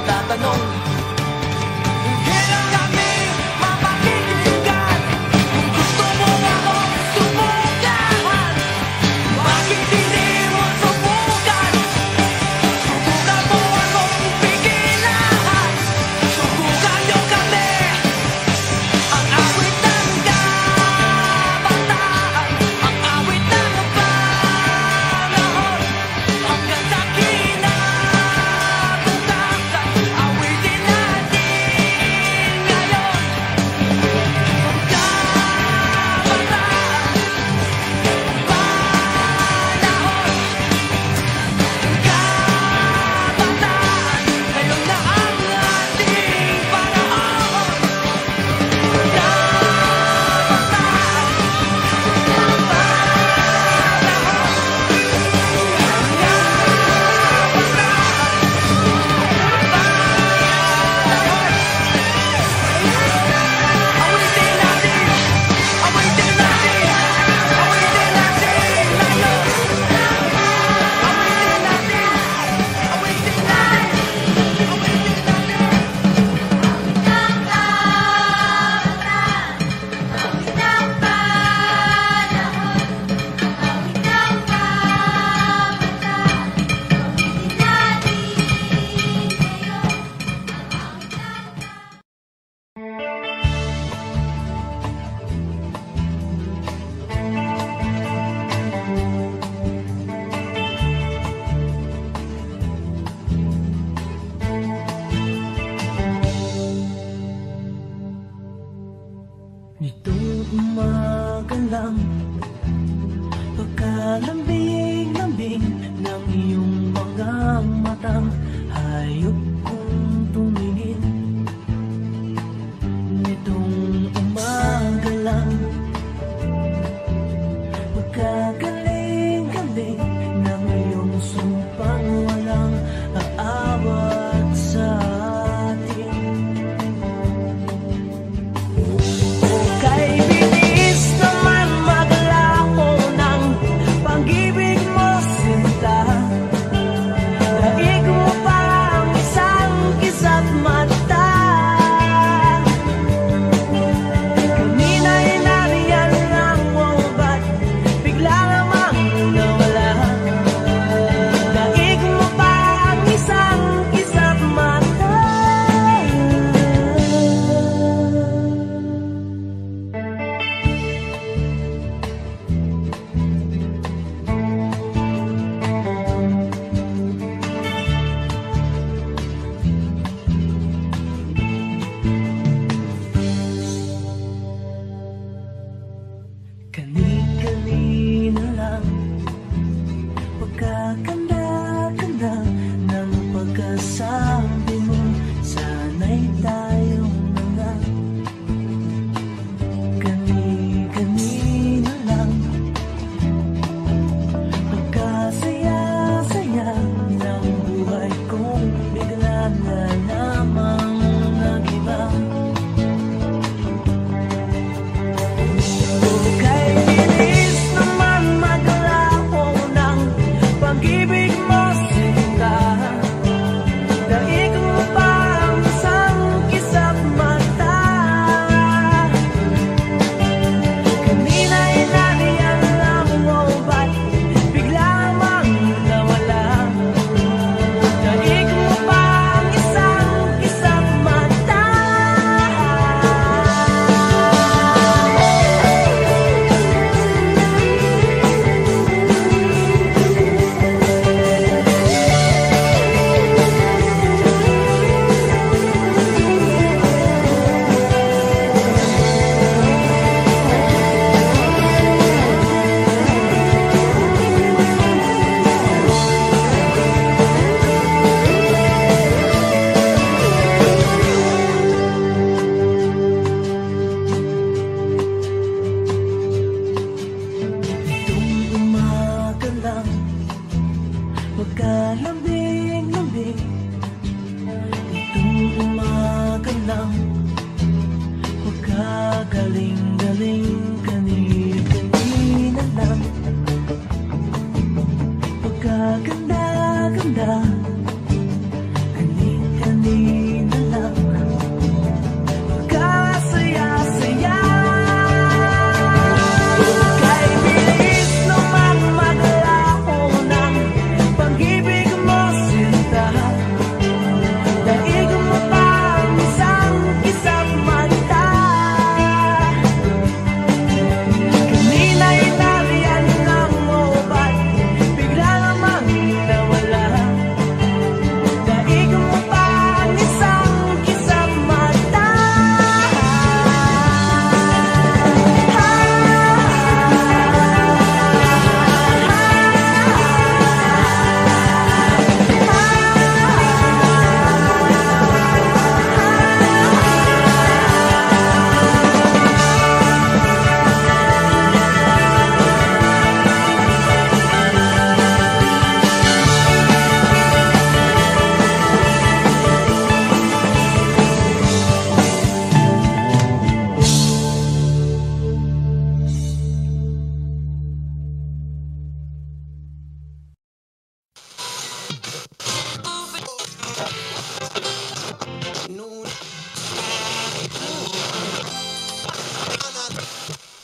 magtatanong. Kailan kami mapakikinggan? Kung gusto mo akong subukan, bakit hindi mo subukan? Subukan mo akong pigilan. Subukan niyo kami. Ang awit ng kabataan, ang awit ng panahon, hanggang sa kinabukasan, awitin natin ngayon. Ang kabataan, ang panahon, kabataan, ngayon na ang ating panahon. Nitong umaga lang, pagkalambing-lambing ng iyong mga matang, hayop kong tumingin. Nitong umaga lang, pagkagaling-galing ng iyong sumpang walang aawat sa atin. Kay bilis naman maglaho ng pag-ibig mo, sinta. Daig mo pa ang isang kisa't mata. Kanina'y nariyan lang mo, ba't bigla namang nawala? Daig mo pa ang isang kisa't mata. Kani-kanina lang, pagkakanda-kanda ng pagkasabi mo, sana'y tayong mga. Kani-kanina lang, pagkasaya-saya ng buhay kong bigla na lamang nag-iba. Kay bilis naman maglaho ng pag-ibig mo, sinta. Daig mo pa ang isang kisa't mata. Kanina'y nariyan lang mo, ba't bigla namang nawala? Daig mo pa ang isang kisa't mata. Itong umaga lang, pagkalambing-lambing. Itong umaga lang, pagkagaling-galing. Kani-kanina lang, pagkaganda-ganda. Kani-kanina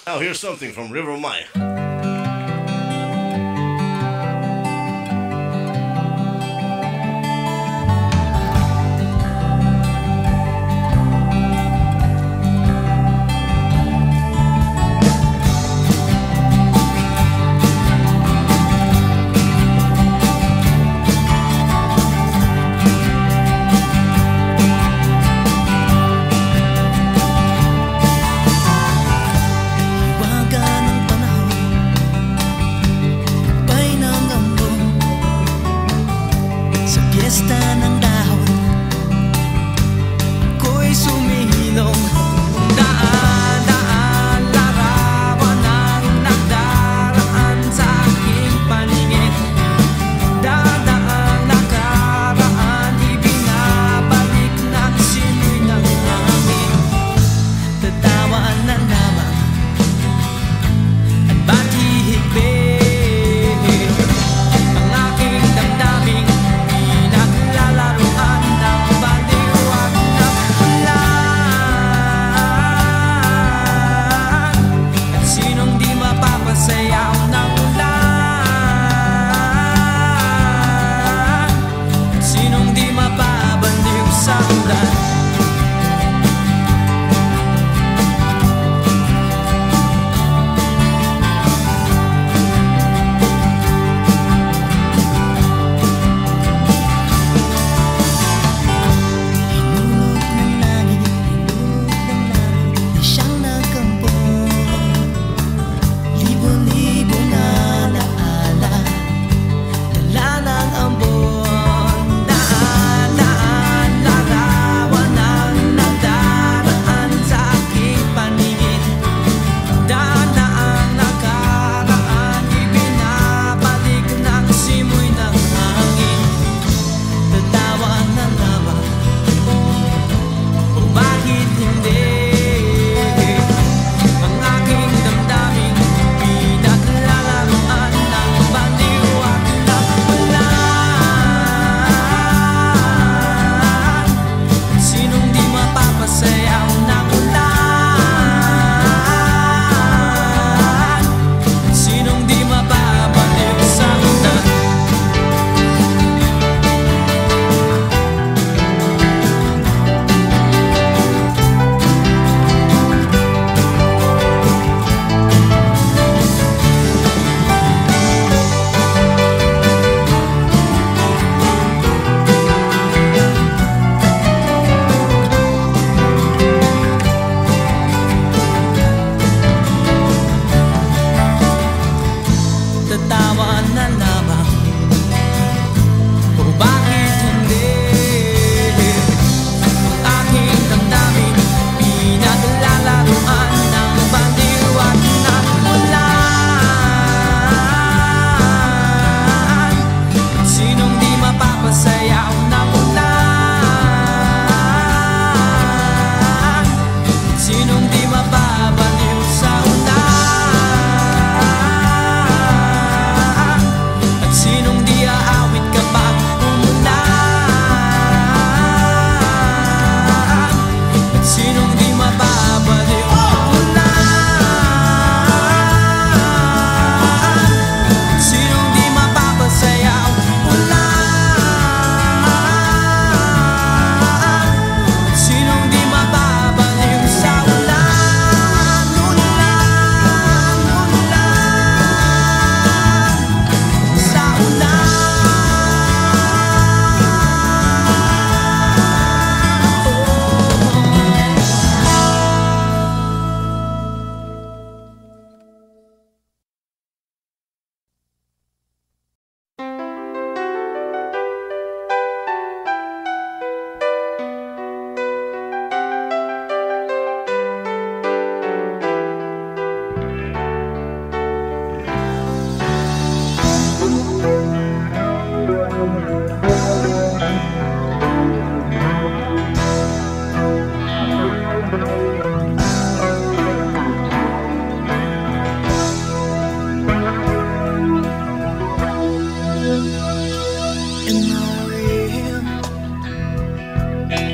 Now here's something from River Maya.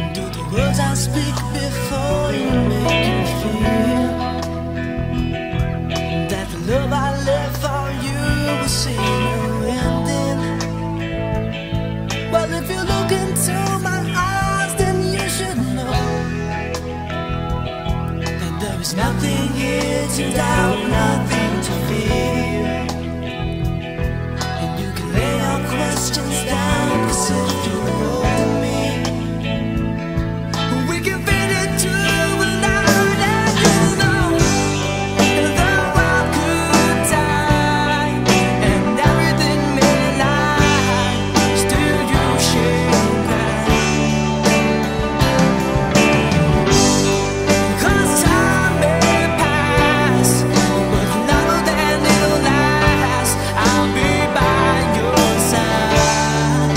speak before you make you feel. nothing here to doubt, nothing to fear. And you can lay our questions down, 'cause if you roll me, we can fit into a night. And you know the world could die and everything may lie, still you shake back. 'Cause time may pass, but longer than it'll last, I'll be by your side.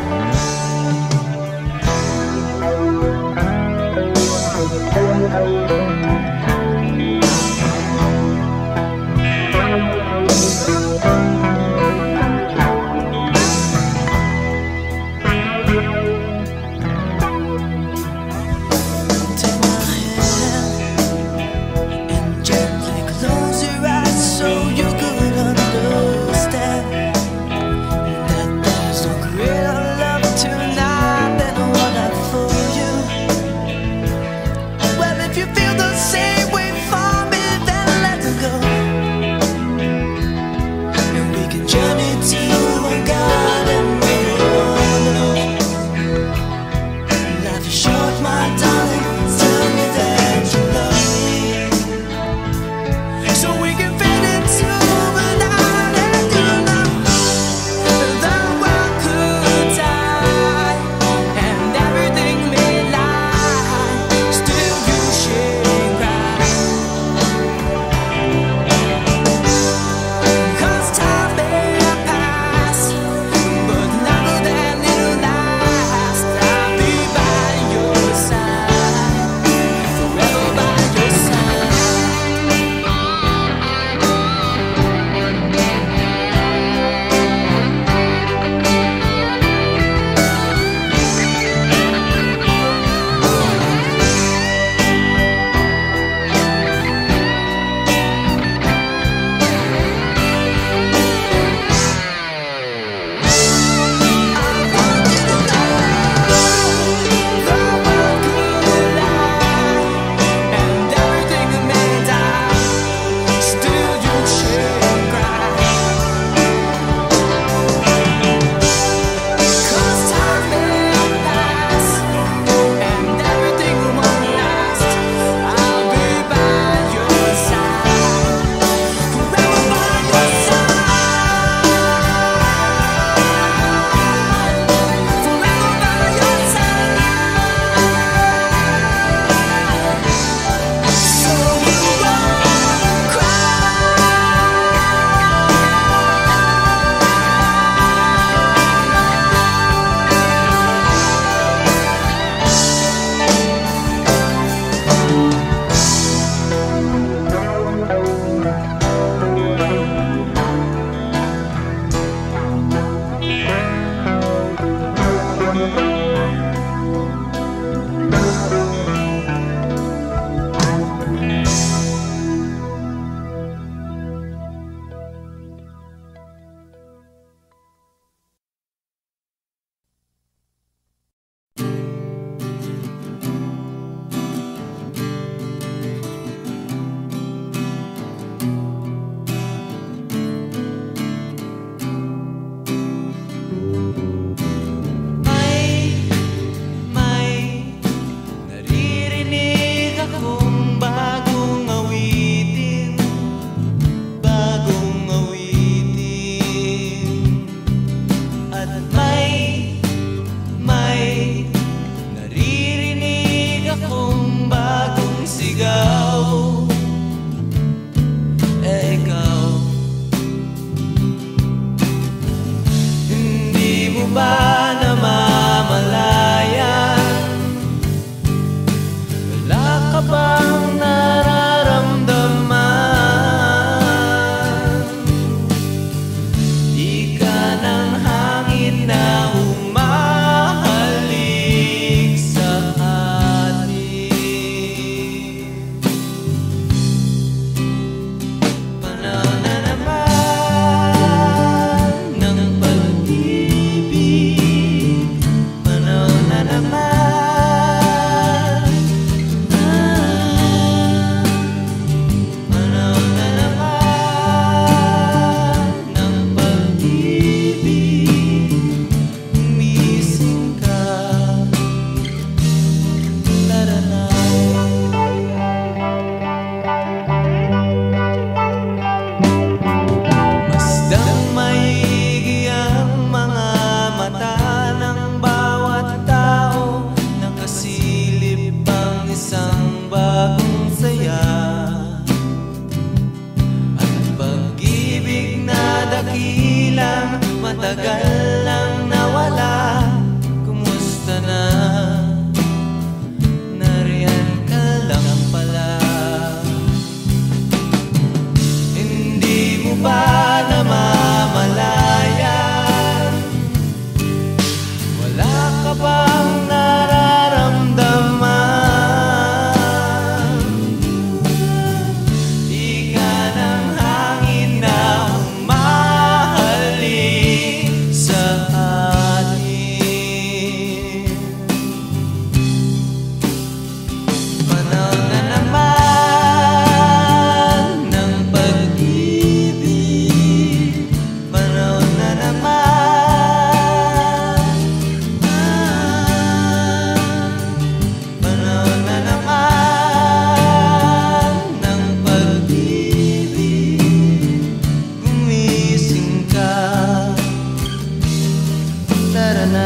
Take my hand and gently close your eyes so you could understand that there's no greater love tonight than what I for you. Well, if you feel the same way for me, then let's go, and we can journey to a garden made of love. Life is short, my darling, tell me that you love me, so we can fit into a night. And you know the world could die and everything may lie, still you shake right. 'Cause time may pass, but longer than it'll last, I'll be by your side, forever by your side. Naririnig akong bagong awitin, bagong awitin. At may naririnig akong bagong sigaw. Ikaw, hindi mo ba namamalayan? Wala ka bang nararamdaman? Di ka ng hangin na humahalik sa atin. Panahon na naman ng pag-ibig. na, nariyan ka lang pala. Hindi mo ba namamalayan? Wala ka bang nararamdaman? Di ka ng hangin na humahalin sa atin. Panahon na naman ng pag-ibig, panahon na naman, panahon na naman ng pag-ibig. Gumising ka, tara na.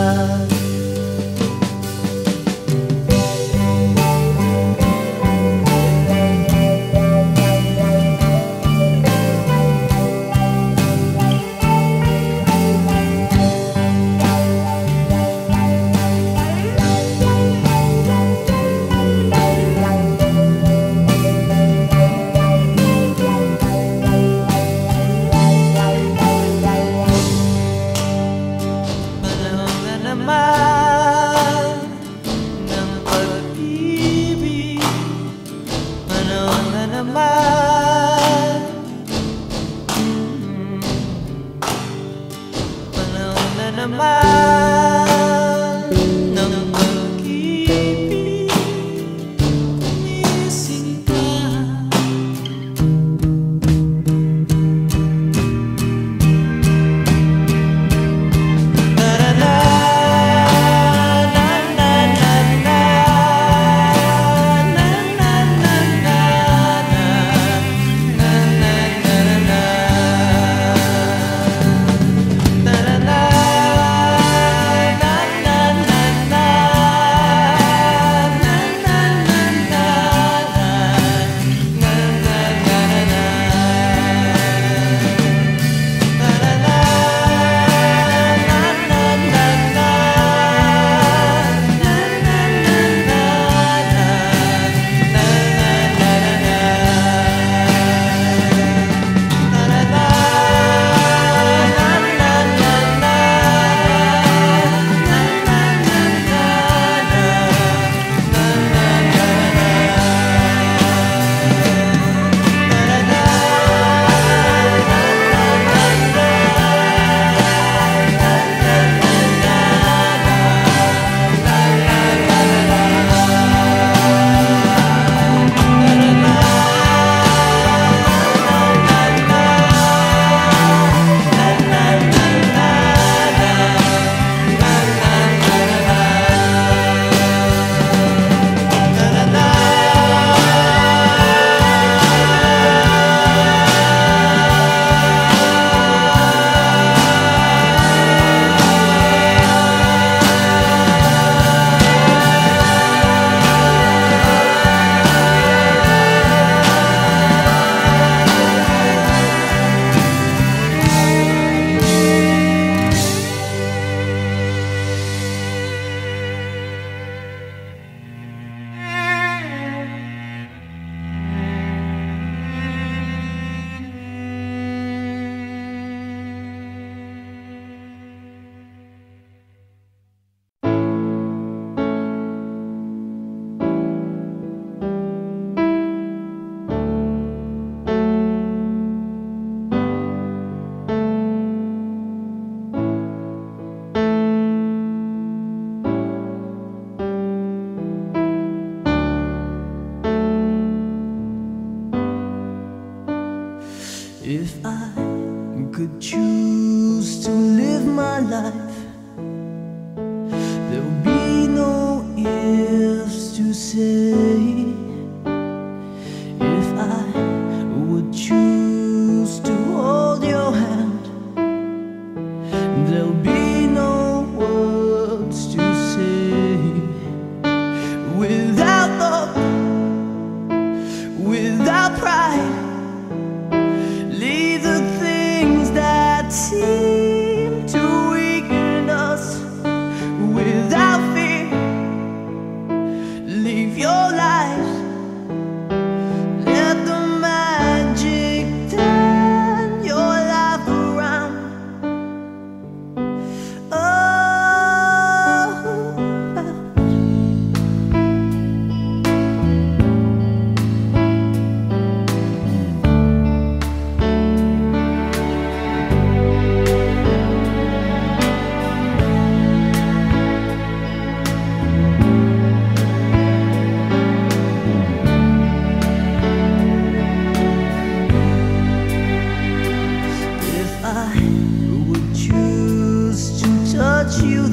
Panahon na naman ng pag-ibig, panahon na naman, panahon na naman ng pag-ibig. Gumising ka, tara na, na na na na, na na na na, na na na na, tara na.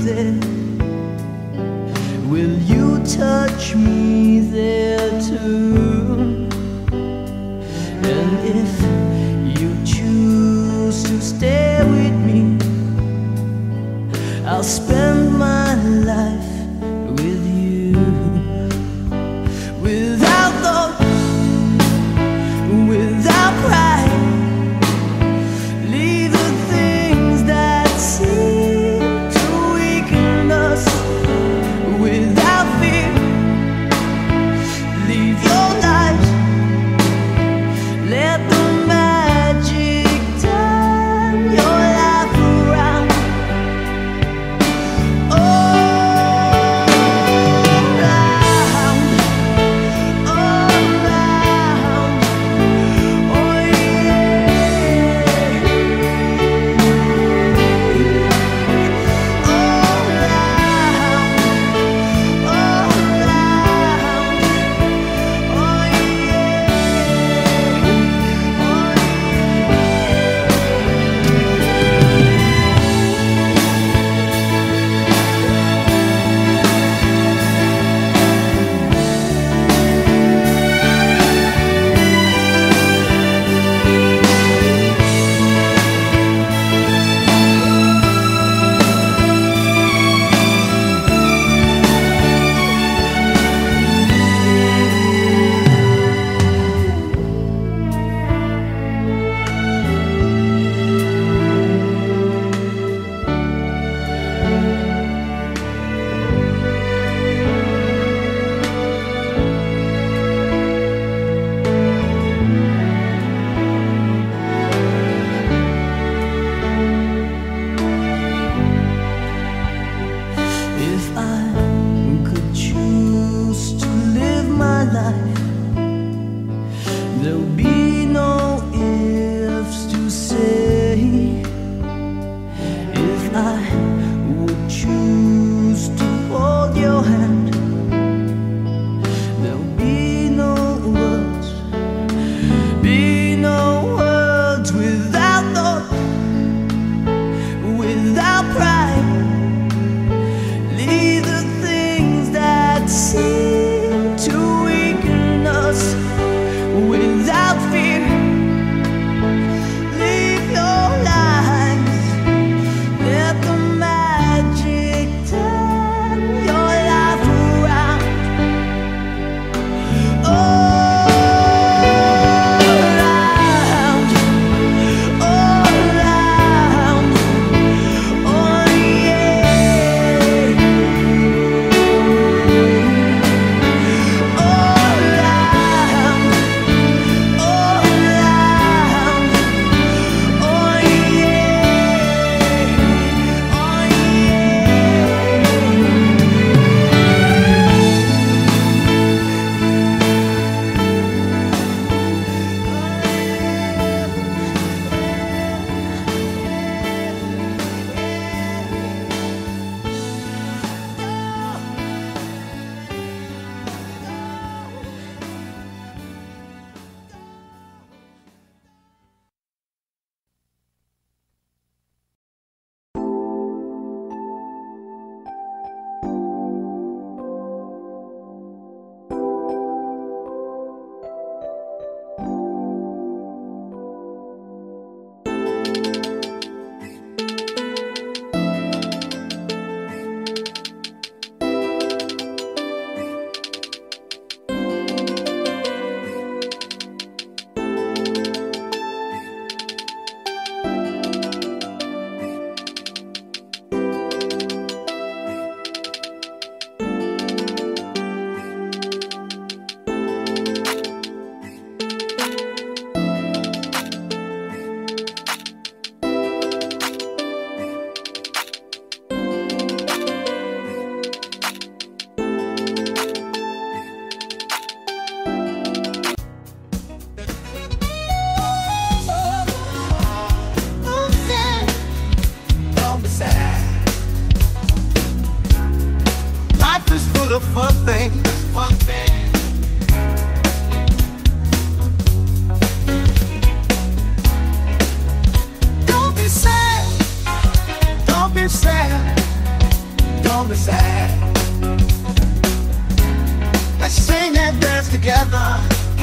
there? Will you touch me there too? And if you choose to stay with me, I'll spend my life with you. Without thought, without pride, leave the things that seem to weaken us. Without fear, leave your light. Let the magic turn your life around. If I could choose to live my life, there'll be no ifs to say. If I would choose to hold your hand, there'll be no words, without thought, without pride. Leave the things that seem to weaken us. Without fear, leave your lives. Let the magic turn your life around. All around, all around, oh yeah. All around, all around, oh yeah, oh sad. Let's sing and dance together.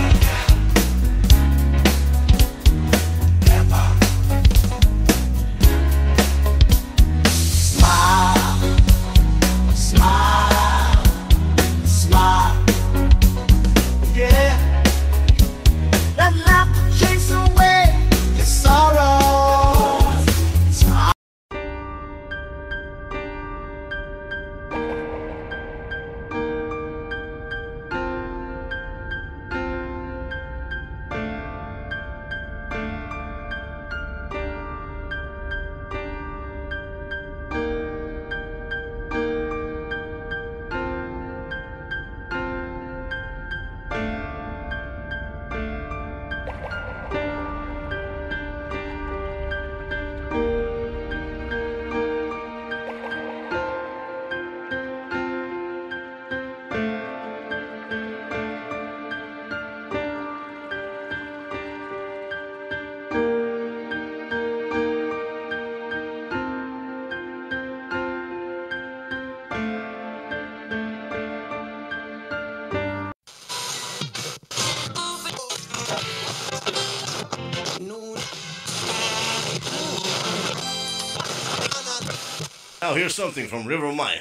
Now here's something from River Maya.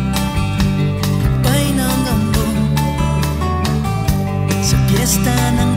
Fiesta ng